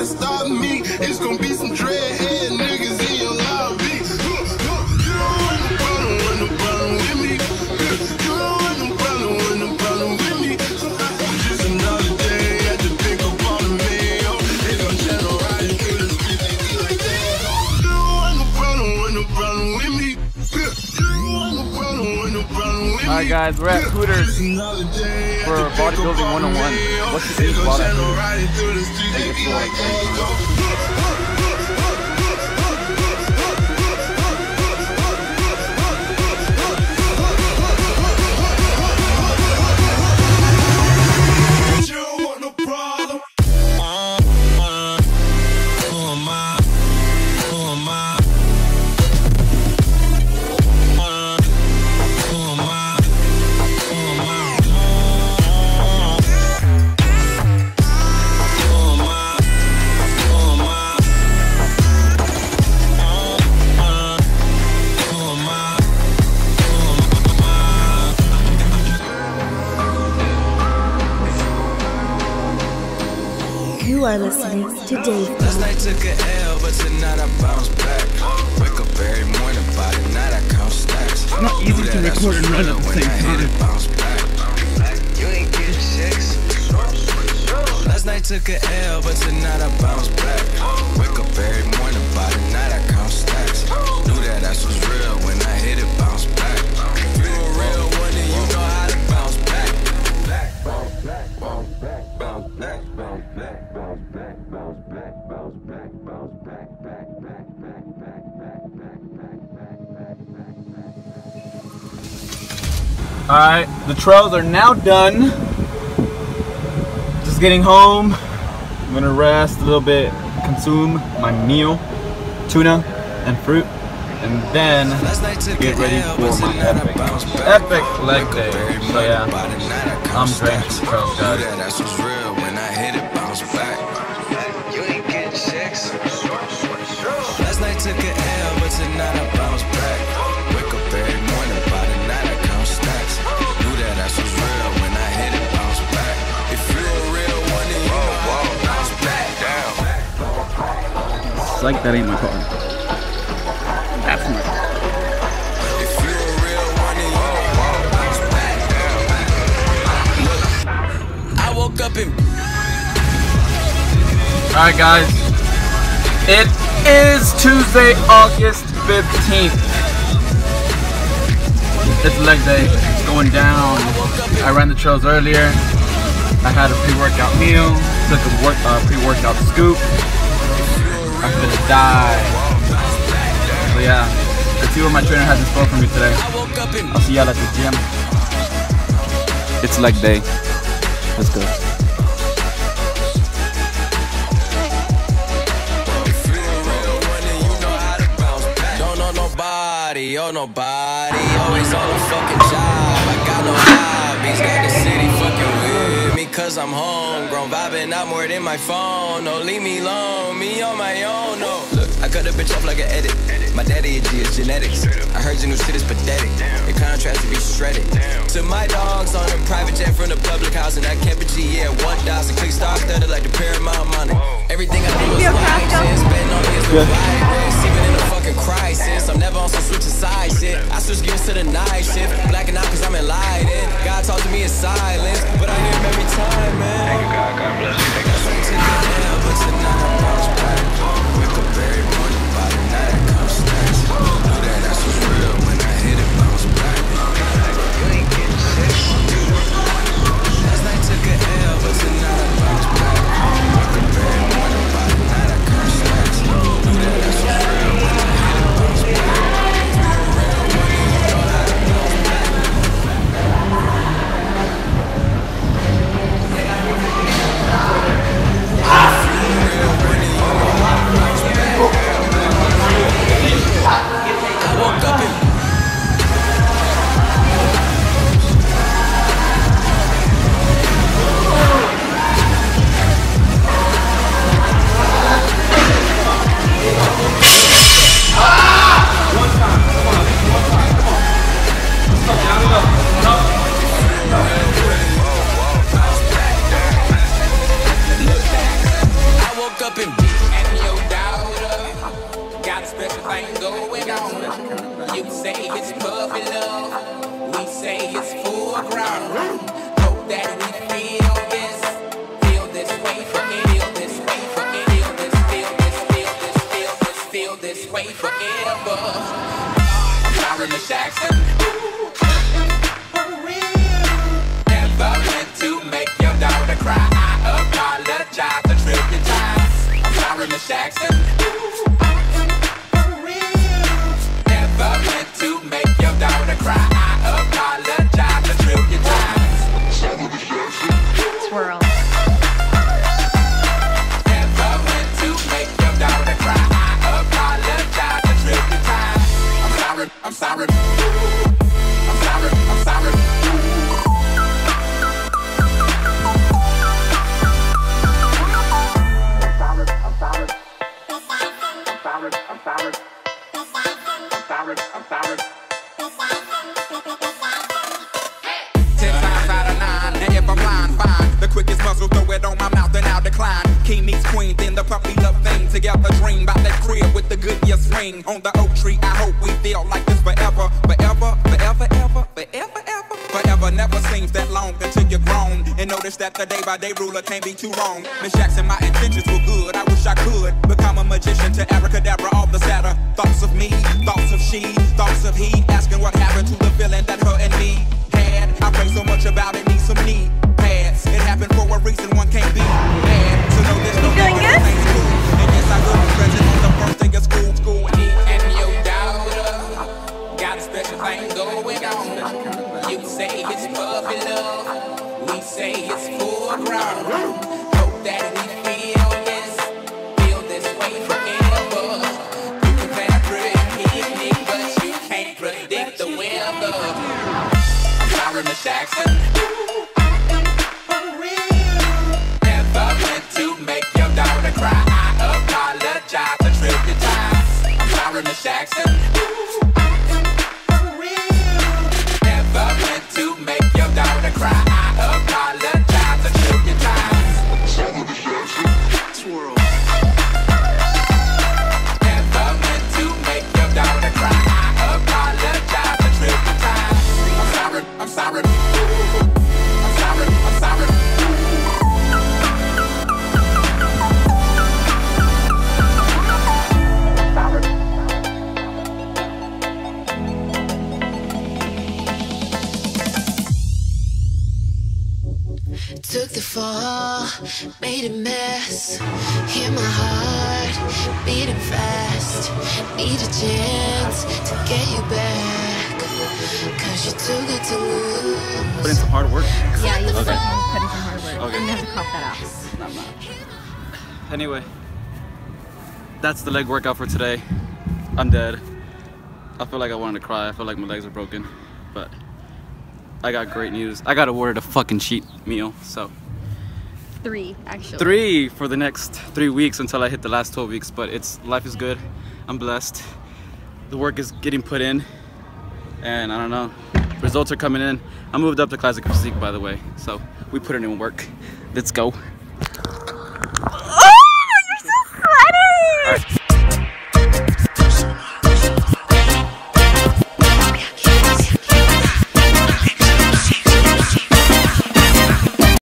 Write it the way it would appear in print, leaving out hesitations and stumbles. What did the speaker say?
stop me. It's gonna be some dreadhead niggas in your lobby. You don't want no problem with me. You don't want no problem with me. Just another day at the pick up on the mail. They gon' channel riding through the streets, they be like that. You don't want no problem with me. Alright guys, we're at Hooters for Bodybuilding 101. What's the eat while at Hooters? You are listening to Dave. Last night took a L, but tonight I bounce back. Wake up every morning, by the night I count stacks. It's not easy to record and run at the same time. You ain't getting checks. Last night took a L, but tonight I bounce back. Wake up every morning, by the night I count stacks. Knew that ass was real when I hit it, bounce back. If you a real one, then you know how to bounce back. Bounce back, bounce back, bounce back, bounce back, bounce back, bounce back, bounce back, bounce back, back, back, back, back, back, back, back, back, back, back, back. Alright, the trails are now done. Just getting home. I'm gonna rest a little bit, consume my meal, tuna and fruit, and then get ready for my epic leg day. So yeah, I'm drained from the trails, guys. You ain't getting checks. Last night took a L, but tonight I bounce back. Wake up every morning, by the night I count stacks. Knew that ass was real when I hit it, bounce back. If you a real one, then you know how to bounce back. It's like that ain't my car. That's my car. If you a real one, then you know how to bounce back. Look, I woke up in. Alright guys, it is Tuesday, August 15th. It's leg day, it's going down. I ran the trails earlier. I had a pre-workout meal, took a pre-workout scoop. I'm gonna die. So yeah, let's see what my trainer has in store for me today. I'll see y'all at the gym. It's leg day. Let's go. Oh nobody, always on a fucking job. I got no hobbies, got the city fucking with me, cause I'm homegrown, vibing out more than my phone. No, leave me alone, me on my own, no. Look, I cut a bitch off like an edit. My daddy a G, it's genetics. I heard your new shit is pathetic. Your contrast to be shredded. To my dogs on a private jet from the public house, and I kept a G, yeah, 1,000 click star studded like the Paramount money. Everything I do is righteous, betting on me is the virus. Even in a fucking crisis, I'm never on some switching side shit. I switch gears to the night shift, blacking out cause I'm enlightened. God talk to me in silence, but I hear him every time, man. Thank you, God, God bless you. Thank you. But tonight I bounce back. Wake up every morning, by the night I count stacks. Knew that ass was real when I hit it, bounce back. You ain't getting shit. Last night took a L, but tonight I bounce back. Wake up every morning, by the night I count stacks. Knew that ass was real when I hit it, bounce back. up and And your daughter got a special thing going on. You say it's puppy love, we say it's full grown. Hope that we feel this way forever. Feel this way forever. I'm sorry, Miss Jackson. Never meant to make your daughter cry. I apologize a trillion times. I'm sorry, Miss Jackson. Never meant to make your daughter cry. I apologize a trillion times. Swirl. Never meant to make your daughter cry. I apologize a trillion times. I'm sorry. I'm sorry. I'm sorry. I'm sorry. Quickest muzzle, throw it on my mouth and I'll decline. King meets queen, then the puppy love thing. Together dream about that crib with the good year swing. On the oak tree, I hope we feel like this forever. Forever, forever, ever, forever, ever. Forever never seems that long until you're grown. And notice that the day-by-day ruler can't be too wrong. Miss Jackson, my intentions were good. I wish I could become a magician to abracadabra all the sadder. Thoughts of me, thoughts of she, thoughts of he. Asking what happened to the feeling that her and me had. I pray so much about it, need some knee pads. It happened for a reason, one can't be mad. So no, there's no feeling good? Cool. And yes, I will be present on the first day of school. And your daughter got a special thing going on. You say it's puppy love, we say it's full grown. Hope that we feel this way forever. You can plan a pretty picnic, but you can't predict the weather. I'm sorry, Miss Jackson. Never meant to make your daughter cry. I apologize a trillion times. I'm sorry, Miss Jackson. Never meant to make your daughter cry. I apologize a trillion times. Swirl. Never meant to make your daughter cry. I apologize a trillion times. I'm sorry. I'm sorry. I'm sorry. I'm sorry. Took the fall, made a mess. Hear my heart beating fast. Need a chance to get you back. Cause you're too good to lose. Put in some hard work. Yeah, you Okay. definitely put in some hard work. Okay. You have to cough that out. Not much. Anyway, that's the leg workout for today. I'm dead. I feel like I wanted to cry. I feel like my legs are broken. But I got great news. I got awarded a fucking cheat meal. So 3, actually. 3 for the next 3 weeks until I hit the last 12 weeks. But life is good. I'm blessed. The work is getting put in. And I don't know. Results are coming in. I moved up to Classic Physique, by the way. So we put in work. Let's go.